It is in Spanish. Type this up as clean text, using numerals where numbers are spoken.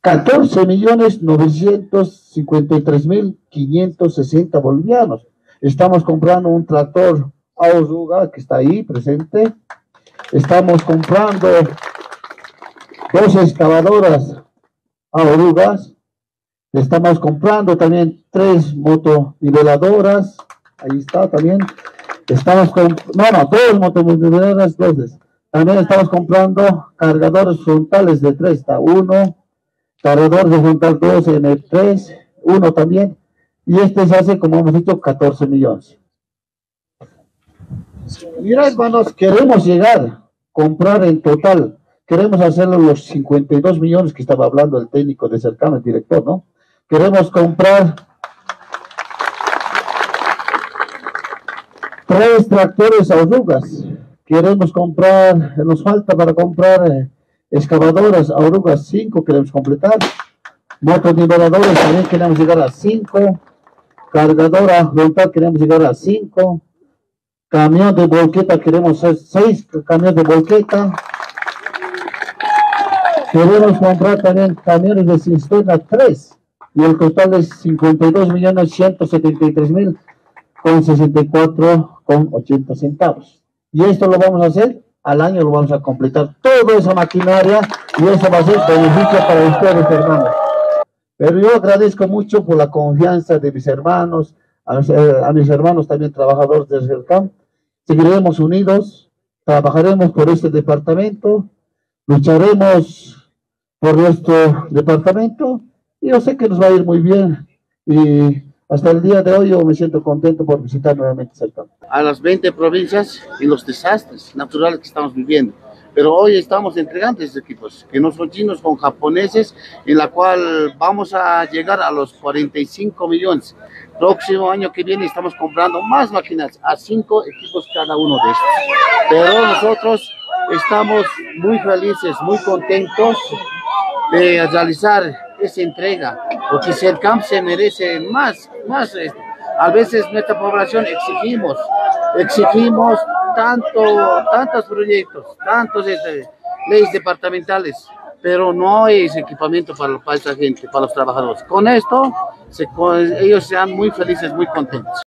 14.953.560 bolivianos. Estamos comprando un tractor Aurora que está ahí presente. Estamos comprando 2 excavadoras Aurugas. Estamos comprando también 3 motoniveladoras. Ahí está también. Estamos con, 2 motoniveladoras, 2. También estamos comprando cargadores frontales de 3, está 1. Cargador de frontal 2 en el 3, 1 también. Y este se hace, como hemos dicho, 14 millones. Mira, hermanos, queremos llegar, comprar en total, queremos hacerlo los 52 millones que estaba hablando el técnico de Sercam, el director, ¿no? Queremos comprar 3 tractores Aurugas. Queremos comprar, nos falta para comprar excavadoras Aurugas 5, queremos completar. Motoniveladores también queremos llegar a 5. Cargadora frontal queremos llegar a 5. Camión de volqueta queremos hacer 6 camiones de volqueta. Queremos comprar también camiones de cisterna 3. Y el total es 52.173.000 con 64,80 centavos. Y esto lo vamos a hacer, al año lo vamos a completar toda esa maquinaria y eso va a ser beneficio para ustedes, hermanos. Pero yo agradezco mucho por la confianza de mis hermanos, a mis hermanos también trabajadores del Sercam. Seguiremos unidos, trabajaremos por este departamento, lucharemos por nuestro departamento y yo sé que nos va a ir muy bien. Y hasta el día de hoy yo me siento contento por visitar nuevamente Sercam. A las 20 provincias y los desastres naturales que estamos viviendo. Pero hoy estamos entregando estos equipos, que no son chinos, con japoneses, en la cual vamos a llegar a los 45 millones. Próximo año que viene estamos comprando más máquinas, a 5 equipos cada uno de estos. Pero nosotros estamos muy felices, muy contentos de realizar esa entrega, porque Sercam se merece más esto. A veces nuestra población exigimos tantos proyectos, tantos leyes departamentales, pero no hay ese equipamiento para esta gente, para los trabajadores. Con esto, ellos sean muy felices, muy contentos.